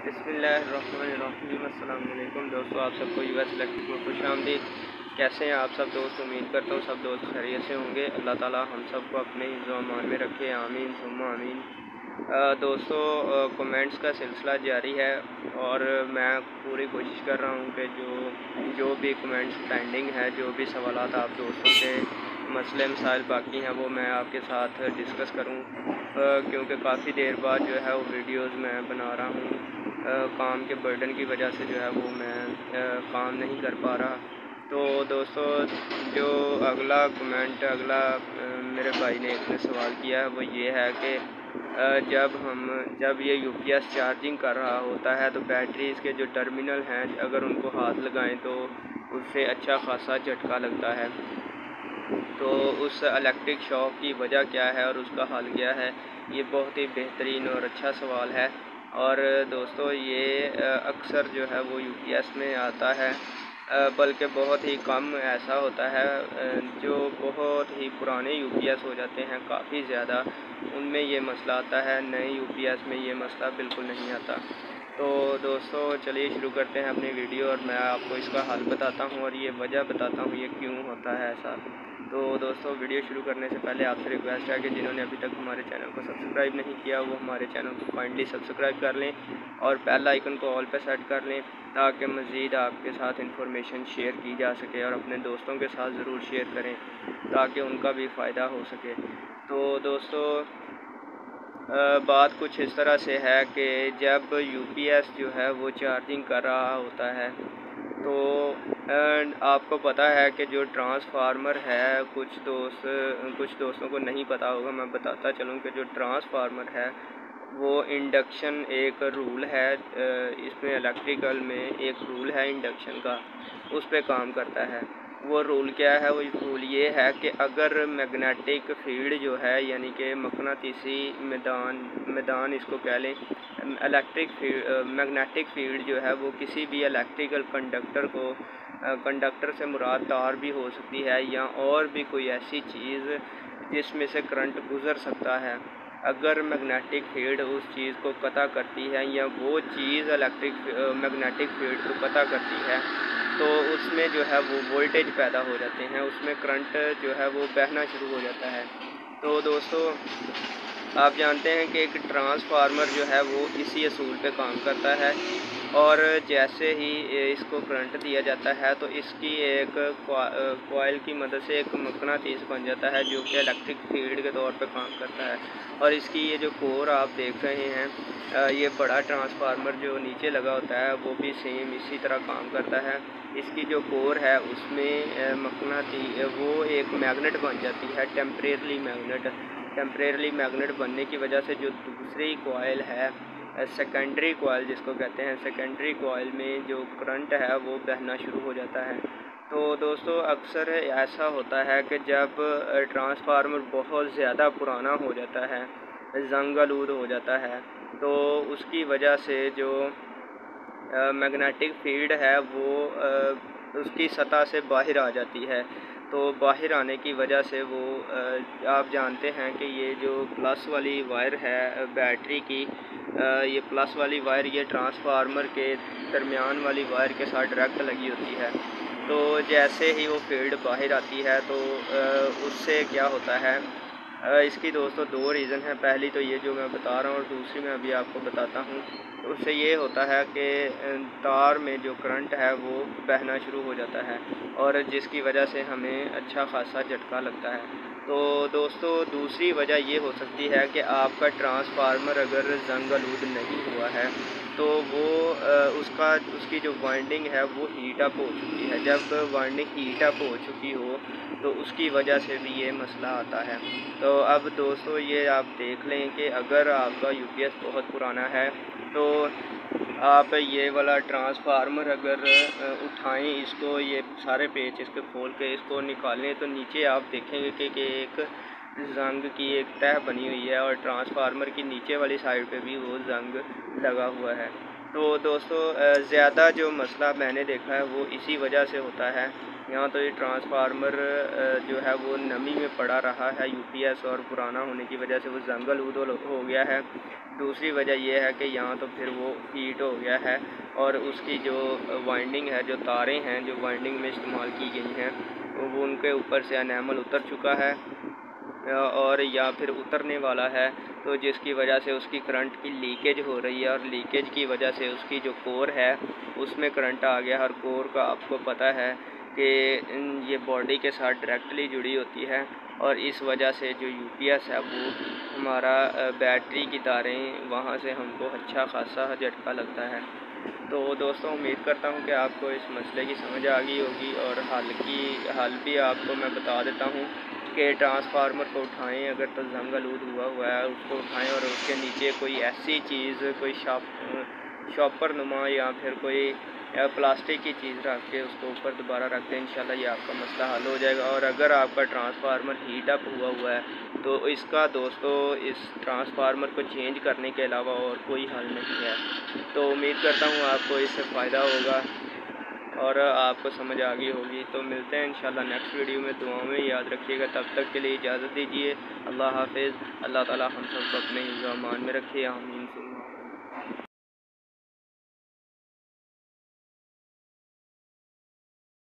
बिस्मिल्लाहिर्रहमानिर्रहीम। अस्सलाम वालेकुम दोस्तों, आप सबको यूएस इलेक्ट्रिक में खुशामदीद। कैसे हैं आप सब दोस्त? उम्मीद करता हूँ सब दोस्त खैरियत से होंगे। अल्लाह ताला हम सबको अपने हिफ्ज़ व अमान में रखे, आमीन सुम्मा आमीन। दोस्तों, कमेंट्स का सिलसिला जारी है और मैं पूरी कोशिश कर रहा हूँ कि जो भी कमेंट्स पेंडिंग है, जो भी सवालात आप दोस्तों के मसले मसाइल बाकी हैं, वो मैं आपके साथ डिस्कस करूँ, क्योंकि काफ़ी देर बाद जो है वो वीडियोज़ मैं बना रहा हूँ। काम के बर्डन की वजह से जो है वो मैं काम नहीं कर पा रहा। तो दोस्तों, जो अगला कमेंट मेरे भाई ने एक ने सवाल किया है, वो ये है कि जब ये यूपीएस चार्जिंग कर रहा होता है तो बैटरी इसके जो टर्मिनल हैं, अगर उनको हाथ लगाएं तो उससे अच्छा खासा झटका लगता है। तो उस इलेक्ट्रिक शॉक की वजह क्या है और उसका हल क्या है? ये बहुत ही बेहतरीन और अच्छा सवाल है। और दोस्तों, ये अक्सर जो है वो यूपीएस में आता है, बल्कि बहुत ही कम ऐसा होता है। जो बहुत ही पुराने यूपीएस हो जाते हैं काफ़ी ज़्यादा, उनमें ये मसला आता है। नए यूपीएस में ये मसला बिल्कुल नहीं आता। तो दोस्तों, चलिए शुरू करते हैं अपनी वीडियो और मैं आपको इसका हल बताता हूँ और ये वजह बताता हूँ ये क्यों होता है ऐसा। तो दोस्तों, वीडियो शुरू करने से पहले आपसे रिक्वेस्ट है कि जिन्होंने अभी तक हमारे चैनल को सब्सक्राइब नहीं किया वो हमारे चैनल को काइंडली सब्सक्राइब कर लें और बेल आइकन को ऑल पे सेट कर लें, ताकि मज़ीद आपके साथ इंफॉर्मेशन शेयर की जा सके। और अपने दोस्तों के साथ ज़रूर शेयर करें ताकि उनका भी फ़ायदा हो सके। तो दोस्तों, बात कुछ इस तरह से है कि जब यूपीएस जो है वो चार्जिंग कर रहा होता है तो आपको पता है कि जो ट्रांसफार्मर है, कुछ दोस्तों को नहीं पता होगा, मैं बताता चलूँ कि जो ट्रांसफार्मर है वो इंडक्शन एक रूल है। इसमें इलेक्ट्रिकल में एक रूल है इंडक्शन का, उस पर काम करता है। वो रूल क्या है? वो रूल ये है कि अगर मैग्नेटिक फील्ड जो है, यानी कि मकनातीसी मैदान इसको कह लें, मैग्नेटिक फील्ड जो है वो किसी भी इलेक्ट्रिकल कंडक्टर से मुराद तार भी हो सकती है या और भी कोई ऐसी चीज़ जिसमें से करंट गुज़र सकता है। अगर मैग्नेटिक फील्ड उस चीज़ को कता करती है या वो चीज़ मैग्नेटिक फील्ड को कता करती है, तो उसमें जो है वो वोल्टेज पैदा हो जाते हैं, उसमें करंट जो है वो बहना शुरू हो जाता है। तो दोस्तों, आप जानते हैं कि एक ट्रांसफार्मर जो है वो इसी असूल पे काम करता है और जैसे ही इसको करंट दिया जाता है तो इसकी एक कॉइल की मदद से एक मकनातीस बन जाता है जो कि इलेक्ट्रिक फील्ड के तौर पे काम करता है। और इसकी ये जो कोर आप देख रहे हैं, ये बड़ा ट्रांसफार्मर जो नीचे लगा होता है वो भी सेम इसी तरह काम करता है। इसकी जो कोर है उसमें वो एक मैग्नेट बन जाती है, टेम्परेरली मैग्नेट बनने की वजह से जो दूसरी कॉइल है, सेकेंडरी कॉइल जिसको कहते हैं, सेकेंडरी कॉइल में जो करंट है वो बहना शुरू हो जाता है। तो दोस्तों, अक्सर ऐसा होता है कि जब ट्रांसफार्मर बहुत ज़्यादा पुराना हो जाता है, जंग आलूद हो जाता है, तो उसकी वजह से जो मैग्नेटिक फील्ड है वो उसकी सतह से बाहर आ जाती है। तो बाहर आने की वजह से वो आप जानते हैं कि ये जो प्लस वाली वायर है बैटरी की, ये प्लस वाली वायर ये ट्रांसफार्मर के दरमियान वाली वायर के साथ डायरेक्ट लगी होती है। तो जैसे ही वो फील्ड बाहर आती है तो उससे क्या होता है, इसकी दोस्तों दो रीज़न है। पहली तो ये जो मैं बता रहा हूँ और दूसरी मैं अभी आपको बताता हूँ। तो उससे ये होता है कि तार में जो करंट है वो बहना शुरू हो जाता है और जिसकी वजह से हमें अच्छा खासा झटका लगता है। तो दोस्तों, दूसरी वजह ये हो सकती है कि आपका ट्रांसफार्मर अगर जंग आलूद नहीं हुआ है तो वो उसकी जो वाइंडिंग है वो हीट अप हो चुकी है। जब वाइंडिंग हीट अप हो चुकी हो तो उसकी वजह से भी ये मसला आता है। तो अब दोस्तों, ये आप देख लें कि अगर आपका यूपीएस बहुत पुराना है तो आप ये वाला ट्रांसफार्मर अगर उठाएं, इसको ये सारे पेच इसके खोल के इसको निकालें तो नीचे आप देखेंगे कि एक जंग की एक तह बनी हुई है और ट्रांसफार्मर की नीचे वाली साइड पे भी वो जंग लगा हुआ है। तो दोस्तों, ज़्यादा जो मसला मैंने देखा है वो इसी वजह से होता है यहाँ तो ये ट्रांसफार्मर जो है वो नमी में पड़ा रहा है यूपीएस, और पुराना होने की वजह से वो जंगल उदल हो गया है। दूसरी वजह यह है कि यहाँ तो फिर वो हीट हो गया है और उसकी जो वाइंडिंग है, जो तारें हैं जो वाइंडिंग में इस्तेमाल की गई हैं, वो उनके ऊपर से एनेमल उतर चुका है और या फिर उतरने वाला है, तो जिसकी वजह से उसकी करंट की लीकेज हो रही है और लीकेज की वजह से उसकी जो कोर है उसमें करंट आ गया। और कोर का आपको पता है कि ये बॉडी के साथ डायरेक्टली जुड़ी होती है और इस वजह से जो यूपीएस है वो हमारा बैटरी की तारें वहाँ से हमको अच्छा खासा झटका लगता है। तो दोस्तों उम्मीद करता हूँ कि आपको इस मसले की समझ आ गई होगी और हल भी आपको मैं बता देता हूँ कि ट्रांसफार्मर को उठाएं, अगर तो जंगलूद हुआ है उसको उठाएं और उसके नीचे कोई ऐसी चीज़, कोई शॉपर नुमा या फिर कोई प्लास्टिक की चीज़ रख के उसको ऊपर दोबारा रख दें, इंशाल्लाह ये आपका मसला हल हो जाएगा। और अगर आपका ट्रांसफार्मर हीट अप हुआ है तो इसका दोस्तों इस ट्रांसफार्मर को चेंज करने के अलावा और कोई हल नहीं है। तो उम्मीद करता हूँ आपको इससे फ़ायदा होगा और आपको समझ आ गई होगी। तो मिलते हैं इंशाल्लाह नेक्स्ट वीडियो में। दुआओं में याद रखिएगा। तब तक के लिए इजाज़त दीजिए। अल्लाह हाफिज़। अल्लाह ताला हम सबको अपने हिफ्ज़-ओ-अमान में रखे। आमीन।